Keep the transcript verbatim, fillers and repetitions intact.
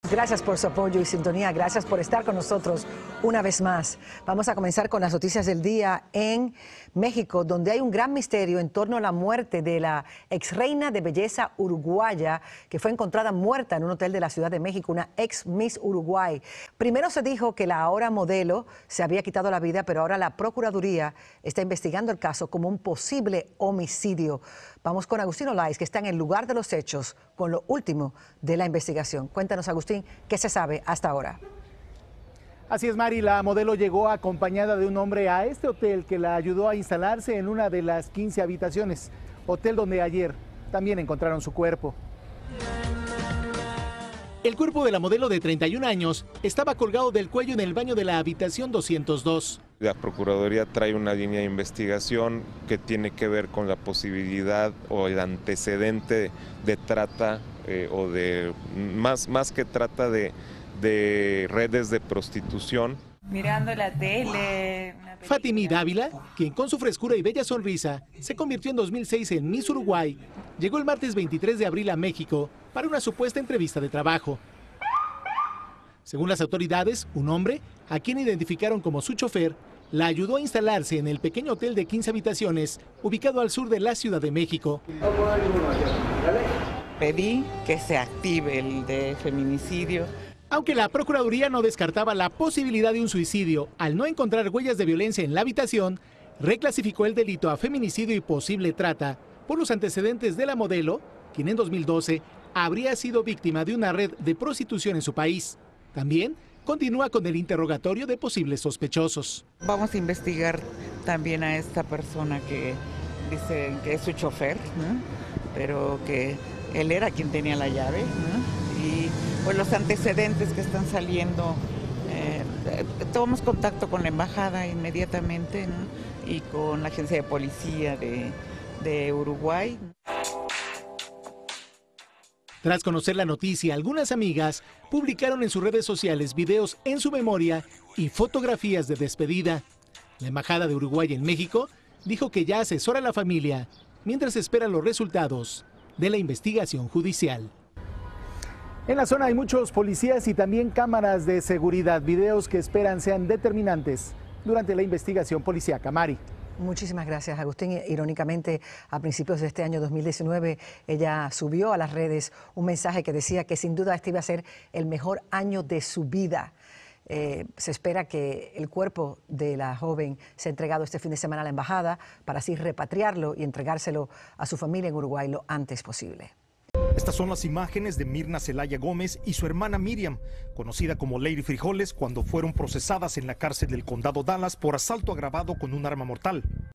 Gracias por su apoyo y sintonía. Gracias por estar con nosotros una vez más. Vamos a comenzar con las noticias del día en México, donde hay un gran misterio en torno a la muerte de la ex reina de belleza uruguaya que fue encontrada muerta en un hotel de la Ciudad de México, una ex Miss Uruguay. Primero se dijo que la ahora modelo se había quitado la vida, pero ahora la Procuraduría está investigando el caso como un posible homicidio. Vamos con Agustín Olaiz, que está en el lugar de los hechos con lo último de la investigación. Cuéntanos, Agustín, ¿qué se sabe hasta ahora? Así es, Mari, la modelo llegó acompañada de un hombre a este hotel que la ayudó a instalarse en una de las quince habitaciones, hotel donde ayer también encontraron su cuerpo. El cuerpo de la modelo de treinta y un años estaba colgado del cuello en el baño de la habitación doscientos dos. La Procuraduría trae una línea de investigación que tiene que ver con la posibilidad o el antecedente de trata eh, o de, más, más que trata de, de redes de prostitución. Mirando la tele. Fátima Dávila, quien con su frescura y bella sonrisa se convirtió en dos mil seis en Miss Uruguay, llegó el martes veintitrés de abril a México para una supuesta entrevista de trabajo. Según las autoridades, un hombre, a quien identificaron como su chofer, la ayudó a instalarse en el pequeño hotel de quince habitaciones ubicado al sur de la Ciudad de México. Pedí que se active el de feminicidio. Aunque la Procuraduría no descartaba la posibilidad de un suicidio al no encontrar huellas de violencia en la habitación, reclasificó el delito a feminicidio y posible trata por los antecedentes de la modelo, quien en dos mil doce habría sido víctima de una red de prostitución en su país. También continúa con el interrogatorio de posibles sospechosos. Vamos a investigar también a esta persona que dice que es su chofer, ¿no? Pero que él era quien tenía la llave, ¿no? Y pues los antecedentes que están saliendo, eh, tomamos contacto con la embajada inmediatamente, ¿no? Y con la agencia de policía de, de Uruguay. Tras conocer la noticia, algunas amigas publicaron en sus redes sociales videos en su memoria y fotografías de despedida. La Embajada de Uruguay en México dijo que ya asesora a la familia mientras esperan los resultados de la investigación judicial. En la zona hay muchos policías y también cámaras de seguridad, videos que esperan sean determinantes durante la investigación policíaca. Mari. Muchísimas gracias, Agustín. Irónicamente, a principios de este año dos mil diecinueve, ella subió a las redes un mensaje que decía que sin duda este iba a ser el mejor año de su vida. Eh, se espera que el cuerpo de la joven sea entregado este fin de semana a la embajada para así repatriarlo y entregárselo a su familia en Uruguay lo antes posible. Estas son las imágenes de Mirna Celaya Gómez y su hermana Miriam, conocida como Lady Frijoles, cuando fueron procesadas en la cárcel del condado Dallas por asalto agravado con un arma mortal.